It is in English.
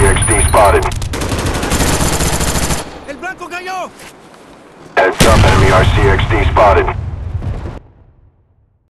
RCXD spotted. El blanco cayó. Heads up, enemy RCXD spotted.